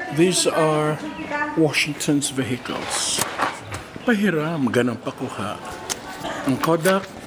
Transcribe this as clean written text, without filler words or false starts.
These are Washington's vehicles. Pahiram ganang pakuha. Ang Kodak